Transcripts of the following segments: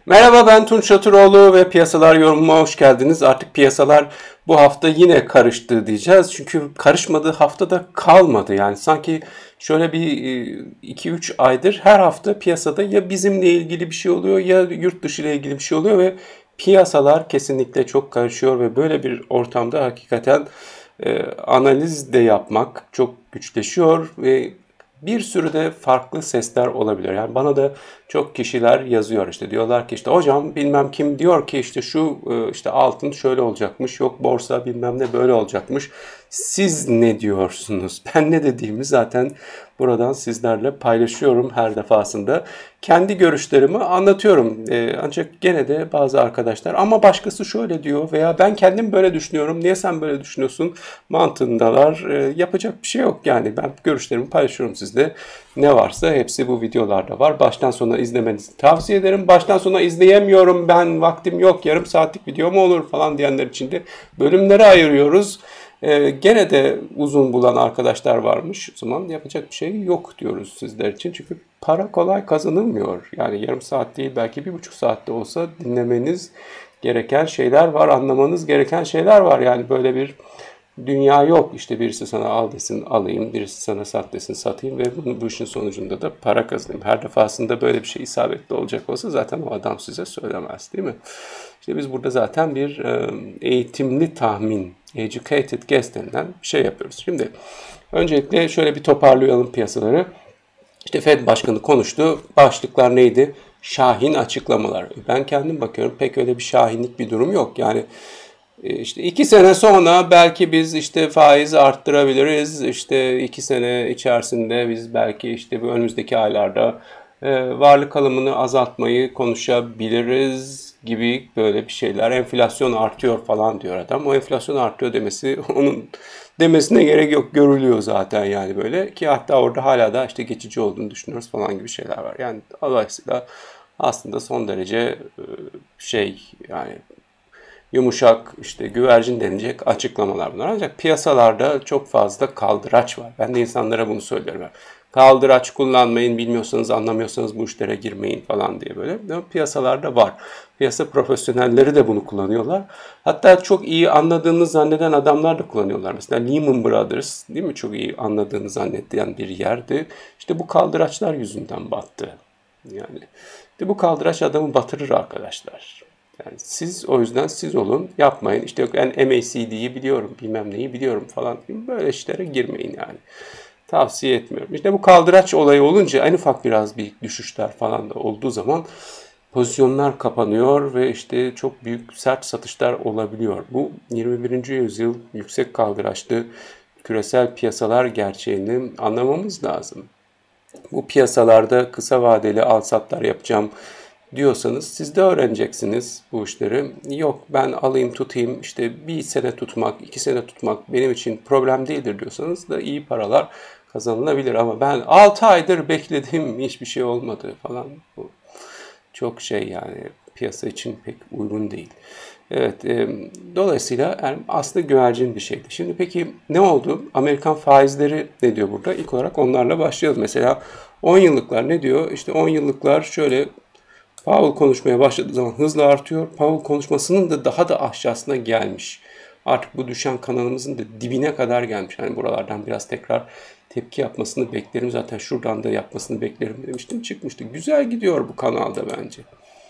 Merhaba, ben Tunç Şatıroğlu ve Piyasalar Yorumuma hoş geldiniz. Artık piyasalar bu hafta yine karıştı diyeceğiz. Çünkü karışmadığı haftada kalmadı. Yani sanki şöyle bir 2-3 aydır her hafta piyasada ya bizimle ilgili bir şey oluyor ya yurt dışı ile ilgili bir şey oluyor ve piyasalar kesinlikle çok karışıyor ve böyle bir ortamda hakikaten analiz de yapmak çok güçleşiyor ve bir sürü de farklı sesler olabilir. Yani bana da çok kişiler yazıyor, işte diyorlar ki işte hocam bilmem kim diyor ki işte şu işte altın şöyle olacakmış, yok borsa bilmem ne böyle olacakmış. Siz ne diyorsunuz? Ben ne dediğimi zaten buradan sizlerle paylaşıyorum her defasında. Kendi görüşlerimi anlatıyorum. Ancak gene de bazı arkadaşlar ama başkası şöyle diyor veya ben kendim böyle düşünüyorum, niye sen böyle düşünüyorsun mantığındalar. Yapacak bir şey yok yani, ben görüşlerimi paylaşıyorum sizle. Ne varsa hepsi bu videolarda var. Baştan sona izlemenizi tavsiye ederim. Baştan sona izleyemiyorum, ben vaktim yok, yarım saatlik video mu olur falan diyenler için de bölümlere ayırıyoruz. Gene de uzun bulan arkadaşlar varmış. O zaman yapacak bir şey yok diyoruz sizler için. Çünkü para kolay kazanılmıyor. Yani yarım saat değil, belki 1,5 saatte olsa dinlemeniz gereken şeyler var. Anlamanız gereken şeyler var. Yani böyle bir dünya yok. İşte birisi sana al desin alayım, birisi sana sat desin satayım ve bu işin sonucunda da para kazanayım. Her defasında böyle bir şey isabetli olacak olsa zaten o adam size söylemez, değil mi? İşte biz burada zaten bir eğitimli tahmin, educated guess denilen bir şey yapıyoruz. Şimdi öncelikle şöyle bir toparlayalım piyasaları. İşte Fed Başkanı konuştu. Başlıklar neydi? Şahin açıklamalar. Ben kendim bakıyorum, pek öyle bir şahinlik bir durum yok. Yani işte 2 sene sonra belki biz işte faiz arttırabiliriz. İşte 2 sene içerisinde biz belki işte bu önümüzdeki aylarda varlık alımını azaltmayı konuşabiliriz gibi böyle bir şeyler. Enflasyon artıyor falan diyor adam. O enflasyon artıyor demesi onun demesine gerek yok. Görülüyor zaten yani böyle ki hatta orada hala da işte geçici olduğunu düşünüyoruz falan gibi şeyler var. Yani dolayısıyla aslında son derece yani yumuşak, işte güvercin denilecek açıklamalar bunlar. Ancak piyasalarda çok fazla kaldıraç var. Ben de insanlara bunu söylüyorum. Kaldıraç kullanmayın, bilmiyorsanız, anlamıyorsanız bu işlere girmeyin falan diye böyle. Ama piyasalarda var. Piyasa profesyonelleri de bunu kullanıyorlar. Hatta çok iyi anladığını zanneden adamlar da kullanıyorlar. Mesela Lehman Brothers, değil mi? Çok iyi anladığını zannedilen bir yerdi. İşte bu kaldıraçlar yüzünden battı. Yani bu kaldıraç adamı batırır arkadaşlar. Yani siz o yüzden siz olun, yapmayın. İşte yok ben MACD'yi biliyorum, bilmem neyi biliyorum falan. Böyle işlere girmeyin yani. Tavsiye etmiyorum. İşte bu kaldıraç olayı olunca en ufak biraz bir düşüşler falan da olduğu zaman pozisyonlar kapanıyor ve işte çok büyük sert satışlar olabiliyor. Bu 21. yüzyıl yüksek kaldıraçlı küresel piyasalar gerçeğini anlamamız lazım. Bu piyasalarda kısa vadeli al-satlar yapacağım diyorsanız siz de öğreneceksiniz bu işleri. Yok ben alayım tutayım, işte 1 sene tutmak, 2 sene tutmak benim için problem değildir diyorsanız da iyi paralar kazanılabilir. Ama ben 6 aydır bekledim, hiçbir şey olmadı falan. Bu çok yani piyasa için pek uygun değil. Evet, dolayısıyla yani aslında güvercin bir şeydi. Şimdi peki ne oldu? Amerikan faizleri ne diyor burada? İlk olarak onlarla başlayalım. Mesela 10 yıllıklar ne diyor? İşte 10 yıllıklar şöyle, Powell konuşmaya başladığı zaman hızla artıyor. Powell konuşmasının da daha da aşağısına gelmiş. Artık bu düşen kanalımızın da dibine kadar gelmiş. Yani buralardan biraz tekrar tepki yapmasını beklerim. Zaten şuradan da yapmasını beklerim demiştim. Çıkmıştı. Güzel gidiyor bu kanalda bence.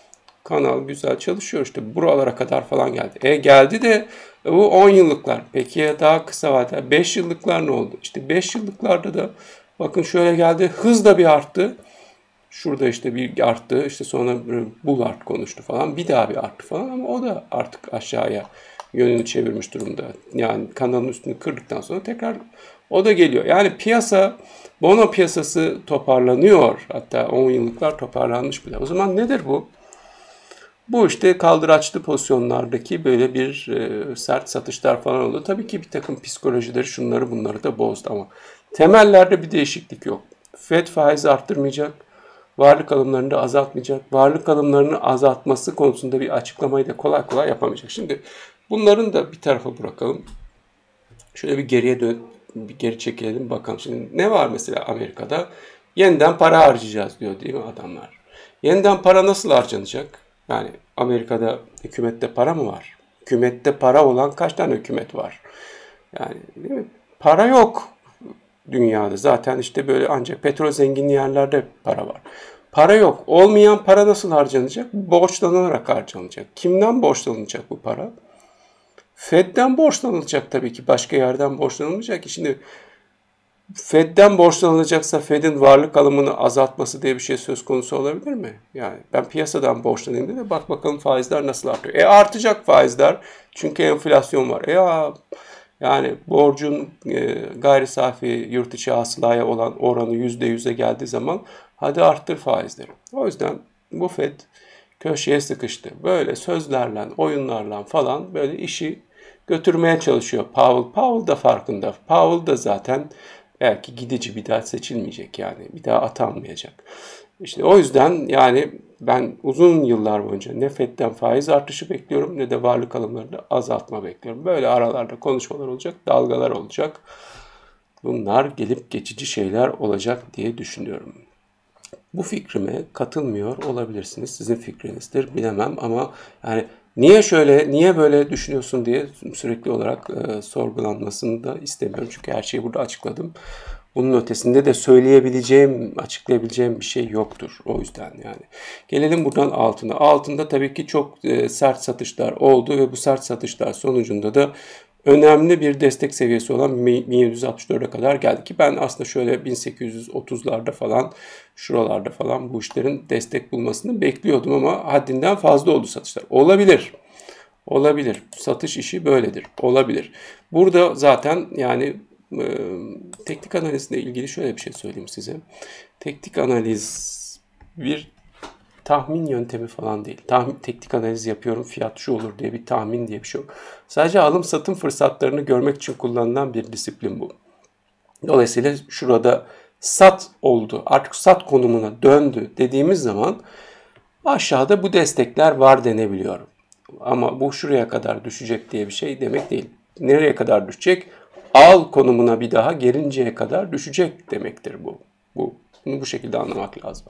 Kanal güzel çalışıyor, işte buralara kadar falan geldi. Geldi de bu 10 yıllıklar. Peki ya daha kısa vadeli 5 yıllıklar ne oldu? İşte 5 yıllıklarda da bakın şöyle geldi. Hızla bir arttı. Şurada işte bir arttı. İşte sonra Bullard konuştu falan. Bir daha bir arttı falan ama o da artık aşağıya yönünü çevirmiş durumda. Yani kanalın üstünü kırdıktan sonra tekrar o da geliyor. Yani piyasa, bono piyasası toparlanıyor. Hatta 10 yıllıklar toparlanmış bile. O zaman nedir bu? Bu işte kaldıraçlı pozisyonlardaki böyle bir sert satışlar falan oldu. Tabii ki bir takım psikolojileri şunları bunları da bozdu ama temellerde bir değişiklik yok. Fed faizi arttırmayacak, varlık alımlarını da azaltmayacak. Varlık alımlarını azaltması konusunda bir açıklamayı da kolay kolay yapamayacak. Şimdi bunların da bir tarafa bırakalım. Şöyle bir geriye bir geri çekelim bakalım. Şimdi ne var mesela Amerika'da? Yeniden para harcayacağız diyor, değil mi adamlar? Yeniden para nasıl harcanacak? Yani Amerika'da hükümette para mı var? Hükümette para olan kaç tane hükümet var? Yani değil mi? Para yok dünyada. Zaten işte böyle ancak petrol zenginli yerlerde para var. Para yok. Olmayan para nasıl harcanacak? Borçlanarak harcanacak. Kimden borçlanacak bu para? Fed'den borçlanılacak tabii ki. Başka yerden borçlanılmayacak ki. Şimdi Fed'den borçlanılacaksa Fed'in varlık alımını azaltması diye bir şey söz konusu olabilir mi? Yani ben piyasadan borçlanayım dedi. Bak bakalım faizler nasıl artıyor. Artacak faizler. Çünkü enflasyon var. Yani borcun gayri safi yurt içi hasılaya olan oranı %100'e geldiği zaman hadi arttır faizleri. O yüzden bu Fed köşeye sıkıştı. Böyle sözlerle, oyunlarla falan böyle işi götürmeye çalışıyor Powell. Powell da farkında. Powell da zaten belki gidici, bir daha seçilmeyecek yani. Bir daha atanmayacak. İşte o yüzden yani ben uzun yıllar boyunca ne Fed'den faiz artışı bekliyorum ne de varlık alımlarını azaltma bekliyorum. Böyle aralarda konuşmalar olacak, dalgalar olacak. Bunlar gelip geçici şeyler olacak diye düşünüyorum. Bu fikrime katılmıyor olabilirsiniz. Sizin fikrinizdir, bilemem ama yani niye şöyle, niye böyle düşünüyorsun diye sürekli olarak sorgulanmasını da istemiyorum. Çünkü her şeyi burada açıkladım. Bunun ötesinde de söyleyebileceğim, açıklayabileceğim bir şey yoktur. O yüzden yani. Gelelim buradan altına. Altında tabii ki çok sert satışlar oldu ve bu sert satışlar sonucunda da önemli bir destek seviyesi olan 1764'e kadar geldi ki ben aslında şöyle 1830'larda falan, şuralarda falan bu işlerin destek bulmasını bekliyordum ama haddinden fazla oldu satışlar. Olabilir. Olabilir. Satış işi böyledir. Olabilir. Burada zaten yani teknik analizle ilgili şöyle bir şey söyleyeyim size. Teknik analiz bir tahmin yöntemi falan değil. Teknik analiz yapıyorum, fiyat şu olur diye bir tahmin diye bir şey yok. Sadece alım satım fırsatlarını görmek için kullanılan bir disiplin bu. Dolayısıyla şurada sat oldu, artık sat konumuna döndü dediğimiz zaman aşağıda bu destekler var denebiliyor. Ama bu şuraya kadar düşecek diye bir şey demek değil. Nereye kadar düşecek? Al konumuna bir daha gelinceye kadar düşecek demektir bu. Bunu bu şekilde anlamak lazım.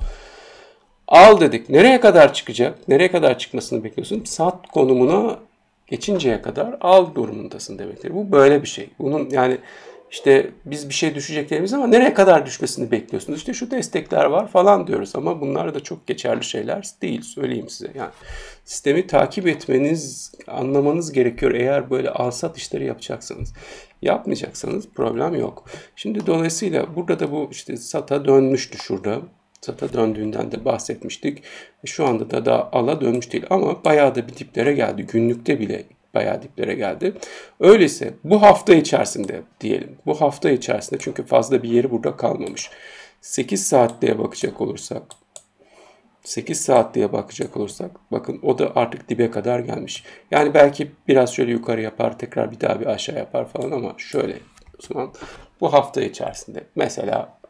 Al dedik. Nereye kadar çıkacak? Nereye kadar çıkmasını bekliyorsun? Sat konumuna geçinceye kadar al durumundasın demektir. Bu böyle bir şey. Bunun yani işte biz bir şey düşecek dediğimiz ama nereye kadar düşmesini bekliyorsunuz? İşte şu destekler var falan diyoruz ama bunlar da çok geçerli şeyler değil, söyleyeyim size. Yani sistemi takip etmeniz, anlamanız gerekiyor eğer böyle al-sat işleri yapacaksanız. Yapmayacaksanız problem yok. Şimdi dolayısıyla burada da bu işte sata dönmüştü şurada. Sata döndüğünden de bahsetmiştik. Şu anda da daha ala dönmüş değil ama bayağı da bir diplere geldi. Günlükte bile bayağı diplere geldi. Öyleyse bu hafta içerisinde diyelim. Bu hafta içerisinde çünkü fazla bir yeri burada kalmamış. 8 saatliğe bakacak olursak 8 saatliğe bakacak olursak bakın o da artık dibe kadar gelmiş. Yani belki biraz şöyle yukarı yapar tekrar bir daha bir aşağı yapar falan ama şöyle o zaman bu hafta içerisinde mesela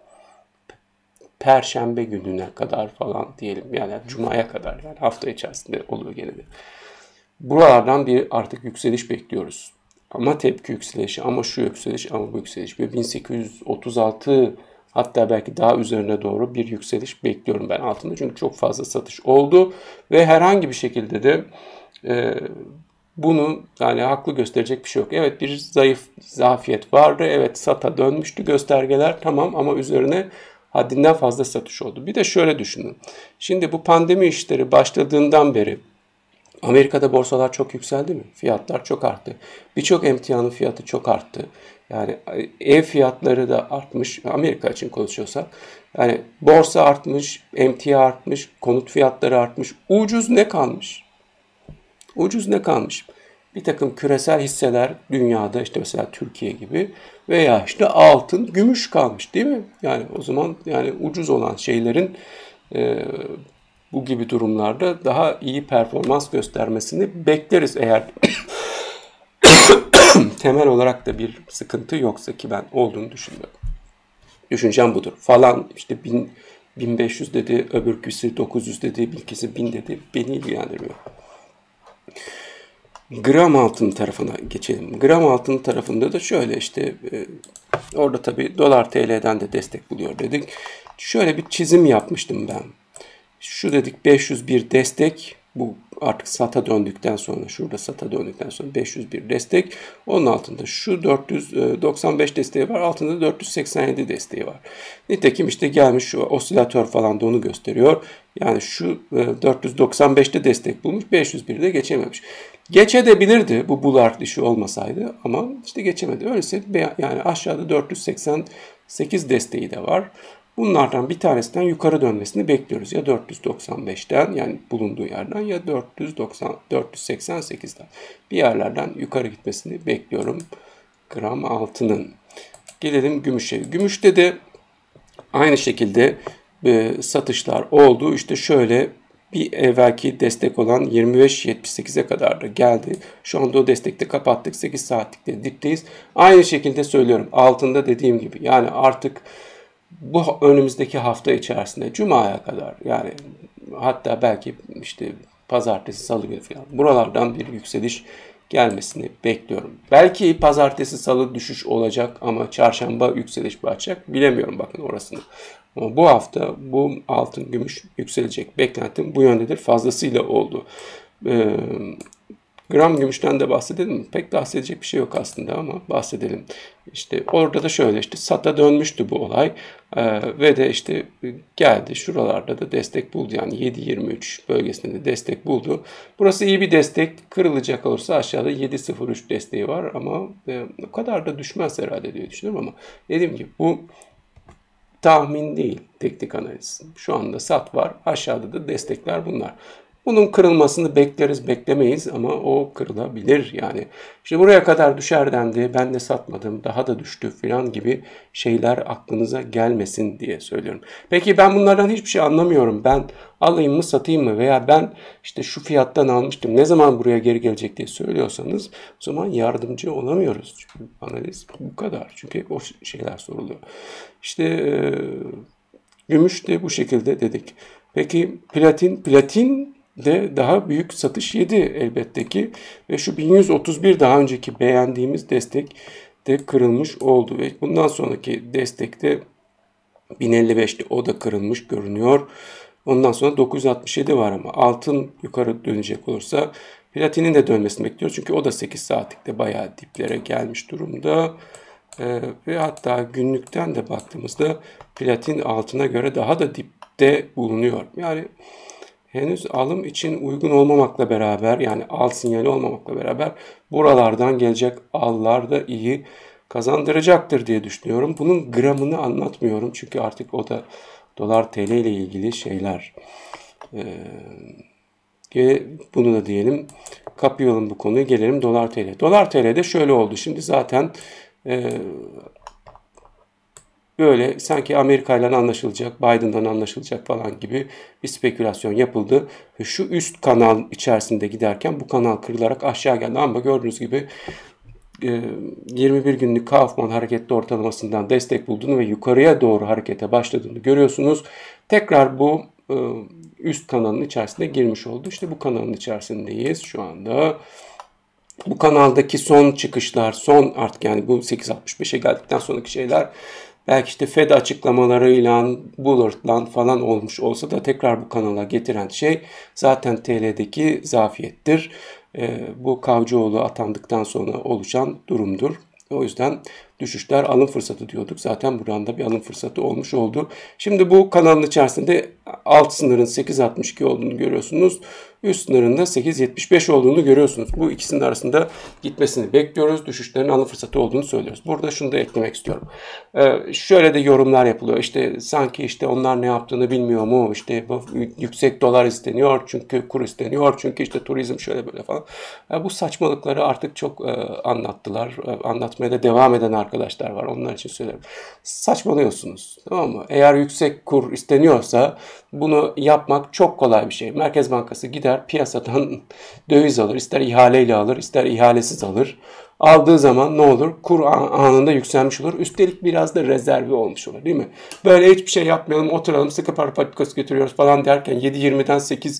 Perşembe gününe kadar falan diyelim yani Cuma'ya kadar yani hafta içerisinde oluyor gene de. Buralardan bir artık yükseliş bekliyoruz. Ama tepki yükselişi, ama şu yükseliş, ama bu yükseliş. Ve 1836 hatta belki daha üzerine doğru bir yükseliş bekliyorum ben altında. Çünkü çok fazla satış oldu ve herhangi bir şekilde de bunu yani haklı gösterecek bir şey yok. Evet bir zafiyet vardı. Evet sata dönmüştü göstergeler tamam ama üzerine haddinden fazla satış oldu. Bir de şöyle düşünün. Şimdi bu pandemi işleri başladığından beri Amerika'da borsalar çok yükseldi mi? Fiyatlar çok arttı. Birçok emtianın fiyatı çok arttı. Yani ev fiyatları da artmış. Amerika için konuşuyorsak. Yani borsa artmış, emtia artmış, konut fiyatları artmış. Ucuz ne kalmış? Ucuz ne kalmış? Bir takım küresel hisseler dünyada işte mesela Türkiye gibi veya işte altın, gümüş kalmış değil mi? Yani o zaman yani ucuz olan şeylerin bu gibi durumlarda daha iyi performans göstermesini bekleriz eğer temel olarak da bir sıkıntı yoksa ki ben olduğunu düşünmüyorum. Düşüncem budur. Falan işte 1500 dedi, öbürküsü 900 dedi, bilkisi 1000 dedi. Beni ilgilendirmiyor. Gram altın tarafına geçelim. Gram altın tarafında da şöyle işte orada tabii dolar TL'den de destek buluyor dedik. Şöyle bir çizim yapmıştım ben. Şu dedik 501 destek, Bu artık SAT'a döndükten sonra, şurada SAT'a döndükten sonra 501 destek. Onun altında şu 495 desteği var. Altında da 487 desteği var. Nitekim işte gelmiş şu osilatör falan da onu gösteriyor. Yani şu 495'te destek bulmuş. 501'de geçememiş. Geçebilirdi bu bull artışı olmasaydı ama işte geçemedi. Öyleyse yani aşağıda 488 desteği de var. Bunlardan bir tanesinden yukarı dönmesini bekliyoruz. Ya 495'ten yani bulunduğu yerden ya 488'den bir yerlerden yukarı gitmesini bekliyorum. Gram altının. Gelelim gümüşe. Gümüşte de aynı şekilde satışlar oldu. İşte şöyle bir evvelki destek olan 25.78'e kadar da geldi. Şu anda o destekte kapattık. 8 saatlikte dipteyiz. Aynı şekilde söylüyorum. Altında dediğim gibi yani artık bu önümüzdeki hafta içerisinde Cuma'ya kadar yani hatta belki işte pazartesi, salı günü falan buralardan bir yükseliş gelmesini bekliyorum. Belki pazartesi, salı düşüş olacak ama çarşamba yükseliş başlayacak. Bilemiyorum bakın orasını. Ama bu hafta bu altın, gümüş yükselecek. Beklentim bu yöndedir. Fazlasıyla oldu. Gram gümüşten de bahsedelim mi? Pek bahsedecek bir şey yok aslında ama bahsedelim. İşte orada da şöyle işte SAT'a dönmüştü bu olay ve de işte geldi şuralarda da destek buldu yani 7.23 bölgesinde de destek buldu. Burası iyi bir destek, kırılacak olursa aşağıda 7.03 desteği var ama o kadar da düşmez herhalde diye düşünüyorum ama dediğim gibi bu tahmin değil teknik analiz. Şu anda SAT var, aşağıda da destekler bunlar. Bunun kırılmasını bekleriz, beklemeyiz ama o kırılabilir yani. İşte buraya kadar düşer dendi, ben de satmadım, daha da düştü falan gibi şeyler aklınıza gelmesin diye söylüyorum. Peki ben bunlardan hiçbir şey anlamıyorum. Ben alayım mı, satayım mı veya ben işte şu fiyattan almıştım, ne zaman buraya geri gelecek diye söylüyorsanız o zaman yardımcı olamıyoruz. Çünkü analiz bu kadar. Çünkü o şeyler soruluyor. İşte gümüş de bu şekilde dedik. Peki platin de daha büyük satış yedi elbette ki ve şu 1131 daha önceki beğendiğimiz destek de kırılmış oldu ve bundan sonraki destekte 1055'te o da kırılmış görünüyor. Ondan sonra 967 var ama altın yukarı dönecek olursa platinin de dönmesini bekliyoruz. Çünkü o da 8 saatlikte bayağı diplere gelmiş durumda. Ve hatta günlükten de baktığımızda platin altına göre daha da dipte bulunuyor. Yani henüz alım için uygun olmamakla beraber yani al sinyali olmamakla beraber buralardan gelecek allar da iyi kazandıracaktır diye düşünüyorum. Bunun gramını anlatmıyorum çünkü artık o da dolar TL ile ilgili şeyler. Bunu da diyelim kapayalım bu konuyu, gelelim dolar TL. Dolar TL'de şöyle oldu. Şimdi zaten böyle sanki Amerika ile anlaşılacak, Biden'dan anlaşılacak falan gibi bir spekülasyon yapıldı. Ve şu üst kanal içerisinde giderken bu kanal kırılarak aşağı geldi. Ama gördüğünüz gibi 21 günlük Kaufman hareketli ortalamasından destek bulduğunu ve yukarıya doğru harekete başladığını görüyorsunuz. Tekrar bu üst kanalın içerisine girmiş oldu. İşte bu kanalın içerisindeyiz şu anda. Bu kanaldaki son çıkışlar, son artık yani bu 8.65'e geldikten sonraki şeyler belki işte Fed açıklamalarıyla, Bullard'la falan olmuş olsa da tekrar bu kanala getiren şey zaten TL'deki zafiyettir. Bu Kavcıoğlu atandıktan sonra oluşan durumdur. O yüzden düşüşler alım fırsatı diyorduk. Zaten buradan da bir alım fırsatı olmuş oldu. Şimdi bu kanalın içerisinde alt sınırın 8.62 olduğunu görüyorsunuz. Üst sınırın da 8.75 olduğunu görüyorsunuz. Bu ikisinin arasında gitmesini bekliyoruz. Düşüşlerin alım fırsatı olduğunu söylüyoruz. Burada şunu da eklemek istiyorum. Şöyle de yorumlar yapılıyor. İşte sanki işte onlar ne yaptığını bilmiyor mu? İşte yüksek dolar isteniyor çünkü kur isteniyor çünkü işte turizm şöyle böyle falan. Bu saçmalıkları artık çok anlattılar. Anlatmaya da devam eden arkadaşlar var. Onlar için söylüyorum. Saçmalıyorsunuz. Tamam mı? Eğer yüksek kur isteniyorsa bunu yapmak çok kolay bir şey. Merkez Bankası gider piyasadan döviz alır. İster ihaleyle alır, ister ihalesiz alır. Aldığı zaman ne olur? Kur anında yükselmiş olur. Üstelik biraz da rezervi olmuş olur değil mi? Böyle hiçbir şey yapmayalım, oturalım, sıkı para politikası götürüyoruz falan derken 7.20'den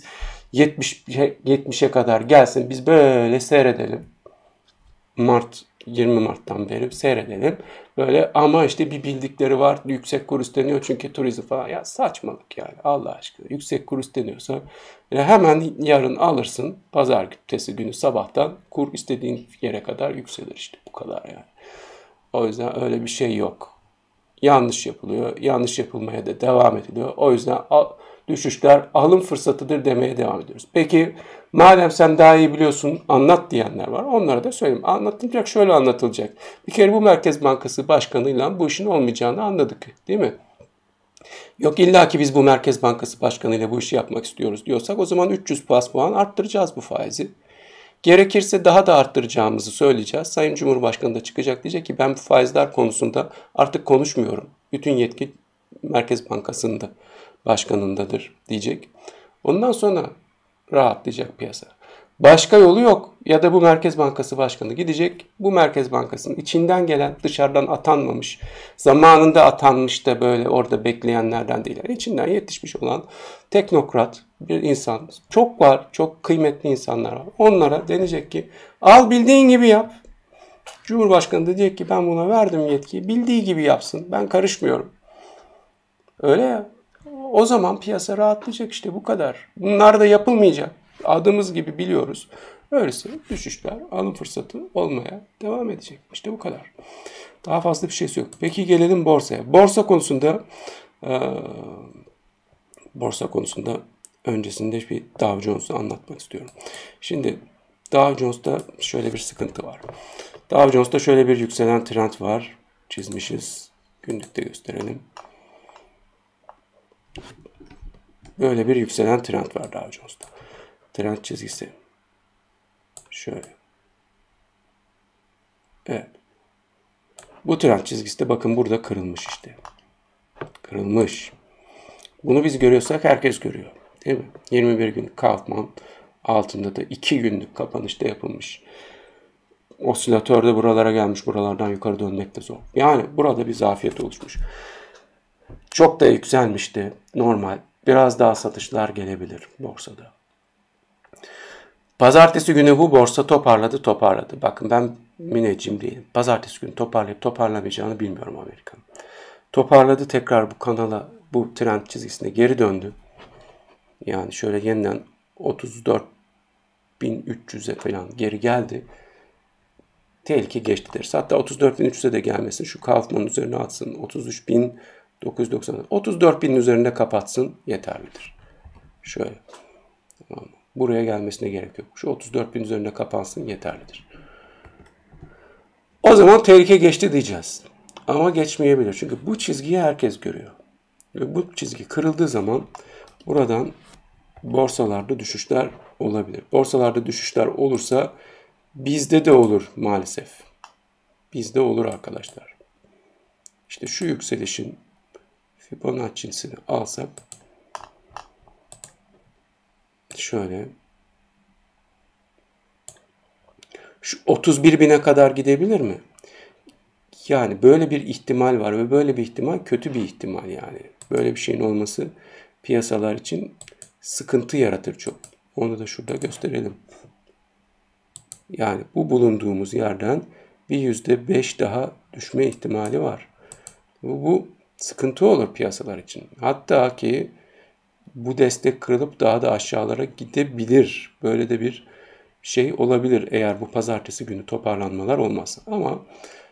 8.70'e kadar gelsin. Biz böyle seyredelim. Mart 20 Mart'tan beri seyredelim. Böyle ama işte bir bildikleri var. Yüksek kur isteniyor çünkü turizm falan. Ya saçmalık yani Allah aşkına. Yüksek kur isteniyorsa hemen yarın alırsın. Pazartesi günü sabahtan kur istediğin yere kadar yükselir işte. Bu kadar yani. O yüzden öyle bir şey yok. Yanlış yapılıyor. Yanlış yapılmaya da devam ediliyor. O yüzden düşüşler alım fırsatıdır demeye devam ediyoruz. Peki madem sen daha iyi biliyorsun anlat diyenler var. Onlara da söyleyeyim. Anlatılacak şöyle anlatılacak. Bir kere bu Merkez Bankası Başkanı'yla bu işin olmayacağını anladık. Değil mi? Yok illa ki biz bu Merkez Bankası Başkanı'yla bu işi yapmak istiyoruz diyorsak o zaman 300 bas puan arttıracağız bu faizi. Gerekirse daha da arttıracağımızı söyleyeceğiz. Sayın Cumhurbaşkanı da çıkacak diyecek ki ben bu faizler konusunda artık konuşmuyorum. Bütün yetki Merkez Bankası'nda başkanındadır diyecek. Ondan sonra rahatlayacak piyasa. Başka yolu yok. Ya da bu Merkez Bankası Başkanı gidecek. Bu Merkez Bankası'nın içinden gelen, dışarıdan atanmamış, zamanında atanmış da böyle orada bekleyenlerden değil. Yani içinden yetişmiş olan teknokrat bir insan. Çok var, çok kıymetli insanlar var. Onlara denecek ki al bildiğin gibi yap. Cumhurbaşkanı da diyecek ki ben buna verdim yetkiyi. Bildiği gibi yapsın. Ben karışmıyorum. Öyle ya. O zaman piyasa rahatlayacak işte bu kadar. Bunlar da yapılmayacak. Adımız gibi biliyoruz. Öyleyse düşüşler alım fırsatı olmaya devam edecek. İşte bu kadar. Daha fazla bir şey yok. Peki gelelim borsaya. Borsa konusunda öncesinde bir Dow Jones'u anlatmak istiyorum. Şimdi Dow Jones'ta şöyle bir sıkıntı var. Dow Jones'ta şöyle bir yükselen trend var. Çizmişiz. Günlükte gösterelim. Böyle bir yükselen trend var Dow Jones'ta. Trend çizgisi. Şöyle. Evet. Bu trend çizgisi de bakın burada kırılmış işte. Kırılmış. Bunu biz görüyorsak herkes görüyor. Değil mi? 21 günlük Kaufman altında da 2 günlük kapanışta yapılmış. Osilatör de buralara gelmiş. Buralardan yukarı dönmek de zor. Yani burada bir zafiyet oluşmuş. Çok da yükselmişti. Normal. Biraz daha satışlar gelebilir borsada. Pazartesi günü bu borsa toparladı. Bakın ben müneccim değilim. Pazartesi günü toparlayıp toparlamayacağını bilmiyorum Amerika'nın. Toparladı tekrar bu kanala, bu trend çizgisine geri döndü. Yani şöyle yeniden 34.300'e falan geri geldi. Tehlike geçti deriz. Hatta 34.300'e de gelmesin. Şu Kaufman'ın üzerine atsın. 33.990. 34.000'in üzerinde kapatsın yeterlidir. Şöyle. Tamam. Buraya gelmesine gerek yok. Şu 34.000 üzerinde kapansın yeterlidir. O zaman tehlike geçti diyeceğiz. Ama geçmeyebilir. Çünkü bu çizgiyi herkes görüyor. Ve bu çizgi kırıldığı zaman buradan borsalarda düşüşler olabilir. Borsalarda düşüşler olursa bizde de olur maalesef. Bizde olur arkadaşlar. İşte şu yükselişin Fibonacci'sini alsak şöyle şu 31.000'e kadar gidebilir mi? Yani böyle bir ihtimal var ve böyle bir ihtimal kötü bir ihtimal yani. Böyle bir şeyin olması piyasalar için sıkıntı yaratır çok. Onu da şurada gösterelim. Yani bu bulunduğumuz yerden bir %5 daha düşme ihtimali var. Bu sıkıntı olur piyasalar için. Hatta ki bu destek kırılıp daha da aşağılara gidebilir. Böyle de bir şey olabilir eğer bu pazartesi günü toparlanmalar olmazsa. Ama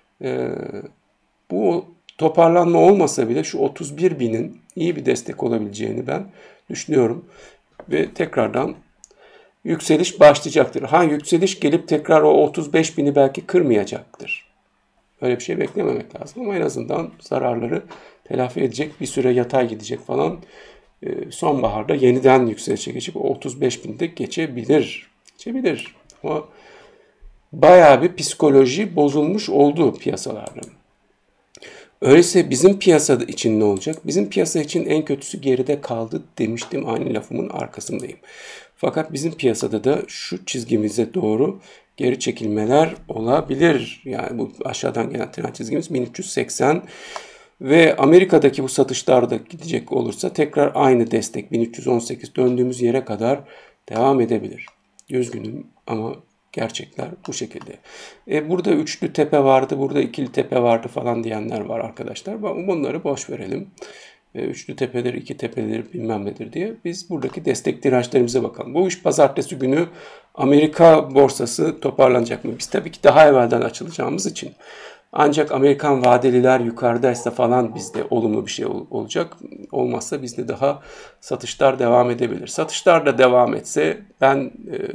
bu toparlanma olmasa bile şu 31.000'in iyi bir destek olabileceğini ben düşünüyorum. Ve tekrardan yükseliş başlayacaktır. Yükseliş gelip tekrar o 35.000'i belki kırmayacaktır. Öyle bir şey beklememek lazım ama en azından zararları telafi edecek, bir süre yatay gidecek falan. Sonbaharda yeniden yükselişe geçip o 35.000'de geçebilir. Ama bayağı bir psikoloji bozulmuş oldu piyasalarda. Öyleyse bizim piyasa için ne olacak? Bizim piyasa için en kötüsü geride kaldı demiştim. Aynı lafımın arkasındayım. Fakat bizim piyasada da şu çizgimize doğru geri çekilmeler olabilir. Yani bu aşağıdan gelen trend çizgimiz 1380 ve Amerika'daki bu satışlar da gidecek olursa tekrar aynı destek 1318 döndüğümüz yere kadar devam edebilir. Üzgünüm ama Gerçekler bu şekilde. Burada üçlü tepe vardı, burada ikili tepe vardı falan diyenler var arkadaşlar. Bunları boş verelim. Üçlü tepedir, iki tepedir bilmem nedir diye. Biz buradaki destek dirençlerimize bakalım. Bu iş pazartesi günü Amerika borsası toparlanacak mı? Biz tabii ki daha evvelden açılacağımız için. Ancak Amerikan vadeliler yukarıdaysa falan bizde olumlu bir şey olacak. Olmazsa bizde daha satışlar devam edebilir. Satışlar da devam etse ben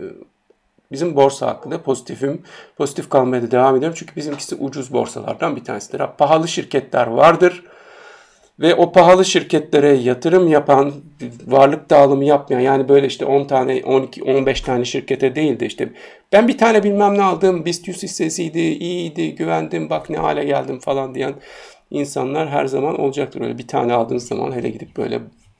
bizim borsa hakkında pozitifim. Pozitif kalmaya da devam ediyorum. Çünkü bizimkisi ucuz borsalardan bir tanesidir. Pahalı şirketler vardır. Ve o pahalı şirketlere yatırım yapan, varlık dağılımı yapmayan, yani böyle işte 10 tane, 12, 15 tane şirkete değil de işte ben bir tane bilmem ne aldım, BIST 100 hissesiydi, iyiydi, güvendim, bak ne hale geldim falan diyen insanlar her zaman olacaktır. Öyle bir tane aldığınız zaman, hele gidip böyle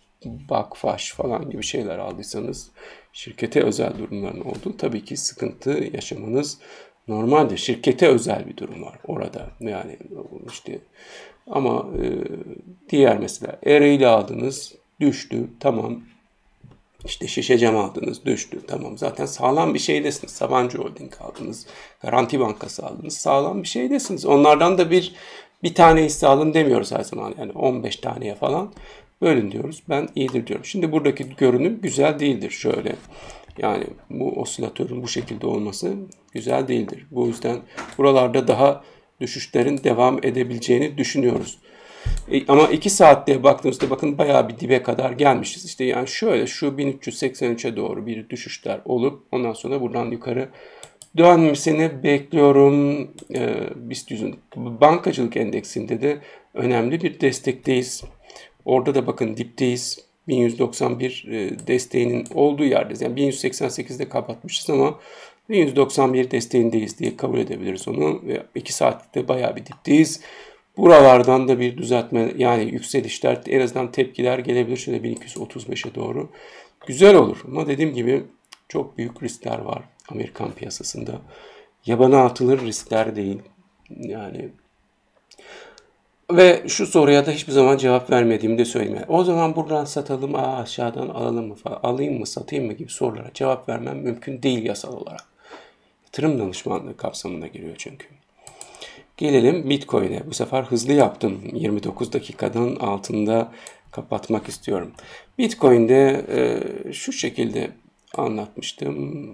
Bakfaş falan gibi şeyler aldıysanız, şirkete özel durumların olduğu tabii ki sıkıntı yaşamanız normaldir. Şirkete özel bir durum var orada. Yani işte ama diğer mesela Ereğli aldınız, düştü, tamam. İşte Şişecam aldınız, düştü, tamam. Zaten sağlam bir şeydesiniz. Sabancı Holding aldınız, Garanti Bankası aldınız, sağlam bir şeydesiniz. Onlardan da bir tane hisse alın demiyoruz her zaman. Yani 15 taneye falan bölün diyoruz. Ben iyidir diyorum. Şimdi buradaki görünüm güzel değildir. Şöyle, yani bu osilatörün bu şekilde olması güzel değildir. Bu yüzden buralarda daha düşüşlerin devam edebileceğini düşünüyoruz. Ama 2 saatte baktığımızda bakın bayağı bir dibe kadar gelmişiz. İşte yani şöyle şu 1383'e doğru bir düşüşler olup ondan sonra buradan yukarı dönmesini bekliyorum. BIST 100'ün bankacılık endeksinde de önemli bir destekteyiz. Orada da bakın dipteyiz. 1191 desteğinin olduğu yerdeyiz. Yani 1188'de kapatmışız ama 1191 desteğindeyiz diye kabul edebiliriz onu. Ve 2 saatlikte bayağı bir dipteyiz. Buralardan da bir düzeltme, yani yükselişler, en azından tepkiler gelebilir. Şöyle 1235'e doğru. Güzel olur ama dediğim gibi çok büyük riskler var Amerikan piyasasında. Yabana atılır riskler değil. Yani ve şu soruya da hiçbir zaman cevap vermediğimi de söyleyeyim. O zaman buradan satalım, aşağıdan alalım mı falan, alayım mı, satayım mı gibi sorulara cevap vermem mümkün değil yasal olarak. Yatırım danışmanlığı kapsamına giriyor çünkü. Gelelim Bitcoin'e. Bu sefer hızlı yaptım. 29 dakikadan altında kapatmak istiyorum. Bitcoin'de şu şekilde anlatmıştım.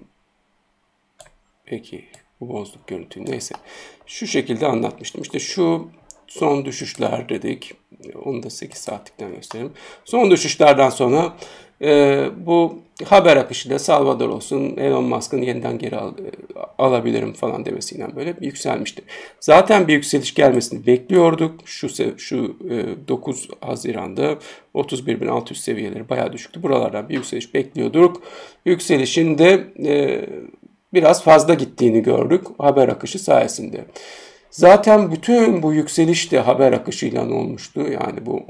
Peki bu bozduk görüntüyü. Neyse. Şu şekilde anlatmıştım. İşte şu son düşüşler dedik. Onu da 8 saatlikten göstereyim. Son düşüşlerden sonra bu haber akışıyla Salvador olsun, Elon Musk'ın yeniden geri alabilirim falan demesiyle böyle yükselmişti. Zaten bir yükseliş gelmesini bekliyorduk. Şu 9 Haziran'da 31.600 seviyeleri bayağı düşüktü. Buralardan bir yükseliş bekliyorduk. Yükselişin de biraz fazla gittiğini gördük haber akışı sayesinde. Zaten bütün bu yükseliş de haber akışıyla olmuştu. Yani bu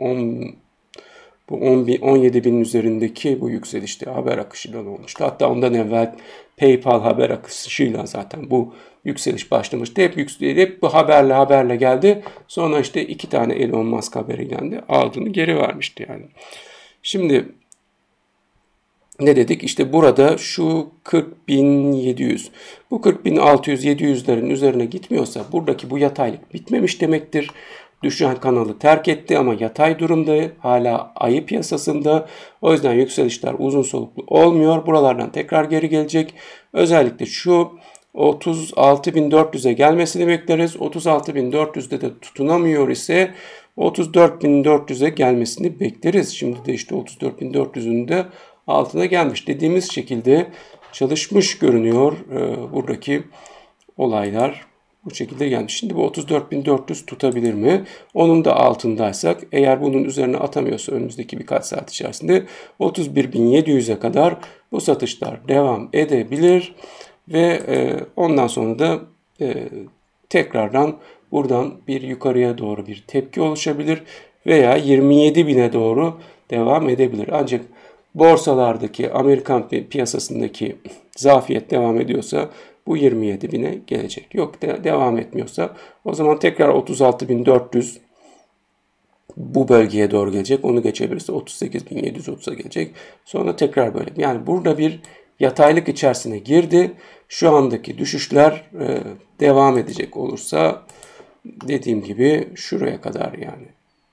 17 bin üzerindeki bu yükseliş de haber akışıyla olmuştu. Hatta ondan evvel PayPal haber akışıyla zaten bu yükseliş başlamıştı. Hep bu haberle geldi. Sonra işte 2 tane Elon Musk haberiyle de aldığını geri vermişti yani. Şimdi ne dedik? İşte burada şu 40.700, bu 40.600-700'lerin üzerine gitmiyorsa buradaki bu yataylık bitmemiş demektir. Düşen kanalı terk etti ama yatay durumda, hala ayı piyasasında. O yüzden yükselişler uzun soluklu olmuyor. Buralardan tekrar geri gelecek. Özellikle şu 36.400'e gelmesini bekleriz. 36.400'de de tutunamıyor ise 34.400'e gelmesini bekleriz. Şimdi de işte 34.400'ün de altına gelmiş. Dediğimiz şekilde çalışmış görünüyor buradaki olaylar. Bu şekilde gelmiş. Şimdi bu 34.400 tutabilir mi? Onun da altındaysak, eğer bunun üzerine atamıyorsa önümüzdeki birkaç saat içerisinde 31.700'e kadar bu satışlar devam edebilir. Ve ondan sonra da tekrardan buradan bir yukarıya doğru bir tepki oluşabilir. Veya 27.000'e doğru devam edebilir. Ancak borsalardaki, Amerikan piyasasındaki zafiyet devam ediyorsa bu 27.000'e gelecek. Yok devam etmiyorsa o zaman tekrar 36.400 bu bölgeye doğru gelecek. Onu geçebilirse 38.730'a gelecek. Sonra tekrar böyle. Yani burada bir yataylık içerisine girdi. Şu andaki düşüşler devam edecek olursa dediğim gibi şuraya kadar yani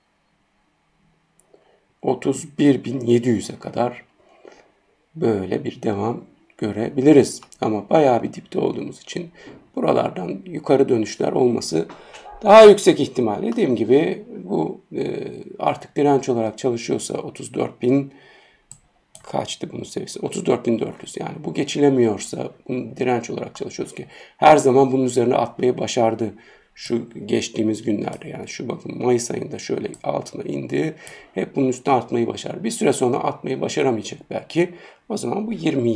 31.700'e kadar böyle bir devam görebiliriz. Ama bayağı bir dipte olduğumuz için buralardan yukarı dönüşler olması daha yüksek ihtimal. Dediğim gibi bu artık direnç olarak çalışıyorsa 34.000 kaçtı bunun seviyesi? 34.400. Yani bu geçilemiyorsa bunu direnç olarak çalışıyoruz ki her zaman bunun üzerine atmayı başardı. Şu geçtiğimiz günlerde yani şu bakın Mayıs ayında şöyle altına indi. Hep bunun üstüne atmayı başardı. Bir süre sonra atmayı başaramayacak belki. O zaman bu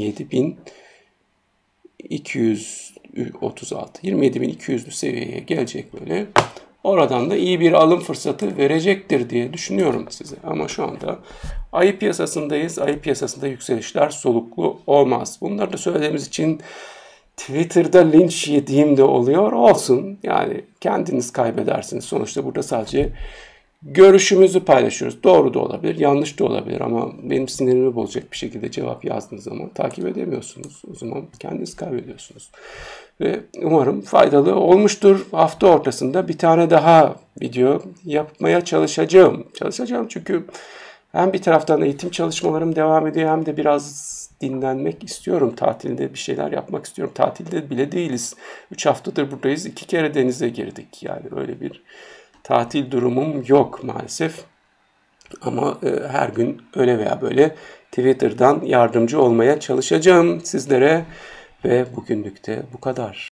27.236, 27.200'lü seviyeye gelecek böyle. Oradan da iyi bir alım fırsatı verecektir diye düşünüyorum size. Ama şu anda ayı piyasasındayız. Ayı piyasasında yükselişler soluklu olmaz. Bunları da söylediğimiz için Twitter'da linç yediğim de oluyor. Olsun. Yani kendiniz kaybedersiniz. Sonuçta burada sadece görüşümüzü paylaşıyoruz. Doğru da olabilir, yanlış da olabilir ama benim sinirimi bozacak bir şekilde cevap yazdığınız zaman takip edemiyorsunuz. O zaman kendiniz kaybediyorsunuz. Ve umarım faydalı olmuştur. Hafta ortasında bir tane daha video yapmaya çalışacağım. Çünkü hem bir taraftan eğitim çalışmalarım devam ediyor hem de biraz dinlenmek istiyorum. Tatilde bir şeyler yapmak istiyorum. Tatilde bile değiliz. 3 haftadır buradayız. 2 kere denize girdik. Yani öyle bir tatil durumum yok maalesef. Ama her gün öyle veya böyle Twitter'dan yardımcı olmaya çalışacağım sizlere ve bugünlük de bu kadar.